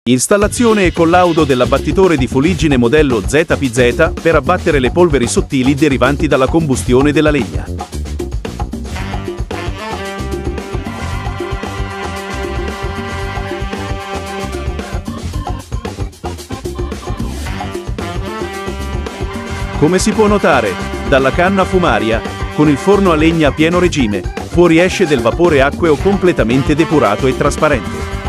Installazione e collaudo dell'abbattitore di fuliggine modello ZPZ per abbattere le polveri sottili derivanti dalla combustione della legna. Come si può notare, dalla canna fumaria, con il forno a legna a pieno regime, fuoriesce del vapore acqueo completamente depurato e trasparente.